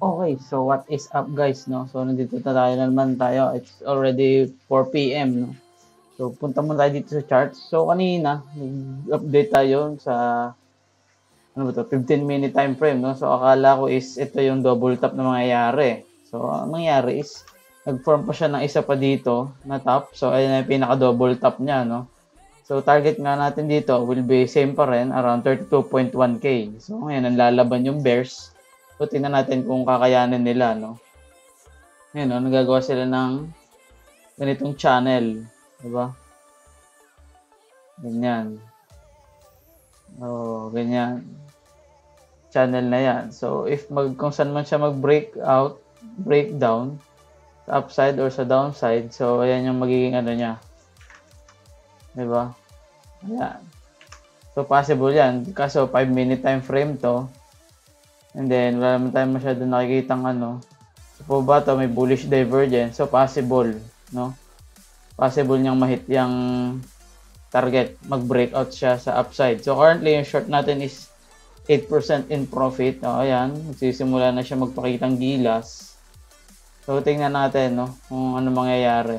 Okay, so what is up guys, no? So nandito na tayo na naman tayo. It's already 4 PM, no? So punta muna tayo dito sa charts. So kanina, nag-update tayo sa ano ba to, 15-minute time frame, no? So akala ko is ito yung double top na mangyayari. So ang nangyari is nag-form pa siya ng isa pa dito na top. So ayun yung pinaka double top niya, no? So target nga natin dito will be same pa rin, around 32.1k. So ngayon ang lalaban yung bears. So tingnan natin kung kakayanin nila, no? Ngayon, no, nagagawa sila ng ganitong channel, 'di ba? Ganyan. Oh, ganyan. Channel na 'yan. So if kung saan man siya mag-break out, breakdown sa upside or sa downside, so ayan yung magiging ano niya, 'di ba? Ayan. So possible 'yan. Kaso 5-minute time frame 'to. And then wala naman tayong masyado nakikitang ano. So po ba 'to may bullish divergence, so possible, no? Possible niyang mahit yung target, mag-breakout siya sa upside. So currently yung short natin is 8% in profit. O, ayan, magsisimula na siya magpakitang gilas. So tingnan natin, no, kung ano mangyayari.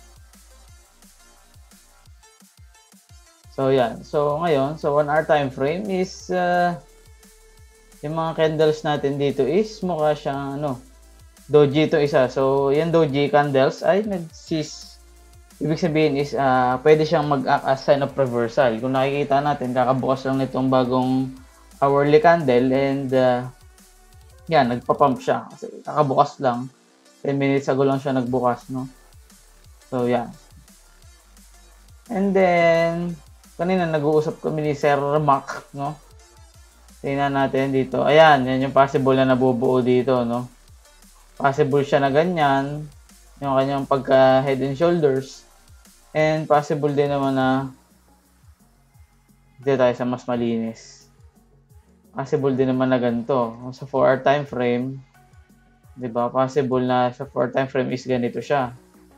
So yan. So ngayon, so 1 hour time frame is yung mga candles natin dito is mukha siyang ano, doji to isa. So yan doji candles ay nagsis. Ibig sabihin is pwede siyang mag-act as sign of reversal. Kung nakikita natin, kakabukas lang nitong bagong hourly candle and yan, nagpa-pump siya. Kasi kakabukas lang. 10 minutes ago lang siya nagbukas, no? So, yan. And then, kanina nag-uusap kami ni Sir Mac, no? Tingnan natin dito. Ayan, yan yung possible na nabubuo dito, no? Possible siya na ganyan. Yung kanyang pagka head and shoulders. And possible din naman na dito tayo sa mas malinis. Possible din naman na ganito. Sa 4-hour time frame, 'di ba? Possible na sa 4 time frame is ganito siya.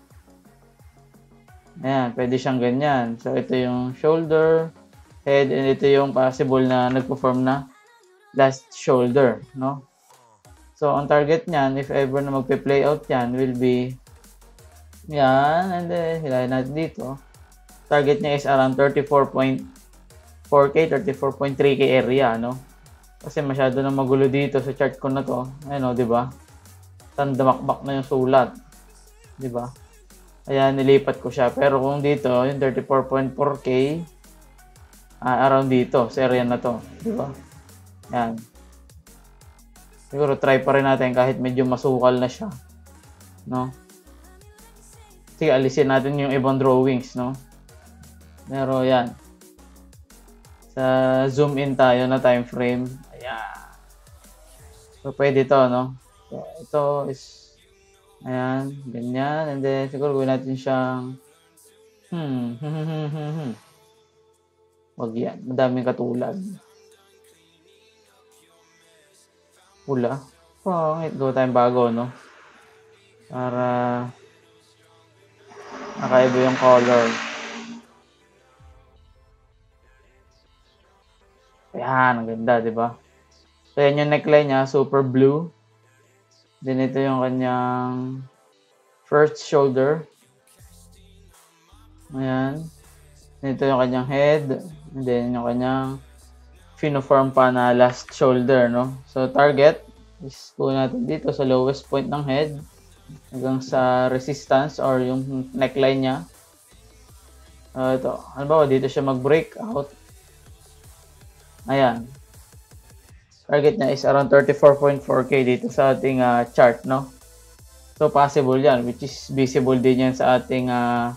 Ayan, pwede siyang ganyan. So ito yung shoulder, head, and ito yung possible na nagpo-form na last shoulder, no? So ang target niyan, if ever na magpe-play out yan, will be yan, and then hilahin natin dito. Target niya is around 34.4k, 34.3k area, no? Kasi masyado na magulo dito sa chart ko na to. Ayun, di ba? Tandamakbak na yung sulat. Di ba? Ayan, nilipat ko siya. Pero kung dito, yung 34.4k, around dito, sa area na to. Di ba? Yan. Siguro try pa rin natin kahit medyo masukal na siya. No? Sige, alisin natin yung ibang drawings, no? Pero yan. Sa zoom in tayo na time frame. Ayan. So, pwede to, no? So, ito is, ayan, ganyan. And then, siguro gawin natin siyang, wag yan. Madaming katulad. Pula. Pangit. Gawa tayong bago, no? Para nakaiba yung color. Ayan, ang ganda, di ba? So, yan yung neckline niya, super blue. Then, ito yung kanyang first shoulder. Ayan. Ito yung kanyang head. And then, yung kanyang finiform pa na last shoulder, no? So, target is po natin dito sa lowest point ng head hanggang sa resistance or yung neckline niya. Ito. Ano ba? Dito siya mag-break out. Ayan. Target niya is around 34.4k dito sa ating chart, no? So, possible yan, which is visible din yan sa ating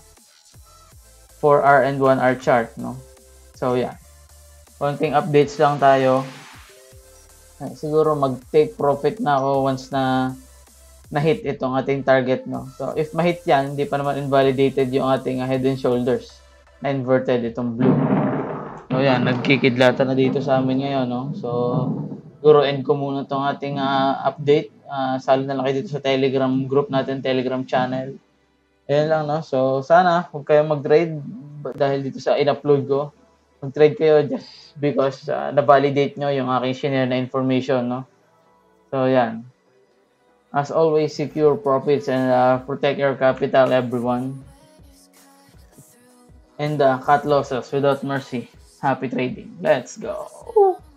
4-hour and 1-hour chart, no? So, yan. Konting updates lang tayo. Siguro mag-take profit na ako once na na-hit itong ating target, no? So, if ma-hit yan, hindi pa naman invalidated yung ating head and shoulders na inverted itong blue. So, yan. Nagkikidlata na dito sa amin ngayon, no? So, siguro end ko muna itong ating update. Sali na lang kayo dito sa Telegram group natin, Telegram channel. Ayan lang, no? So, sana huwag kayong mag-trade dahil dito sa in-upload ko. Mag-trade kayo just because na-validate nyo yung aking share na information, no? So, yan. As always, secure profits and protect your capital, everyone. And cut losses without mercy. Happy trading. Let's go.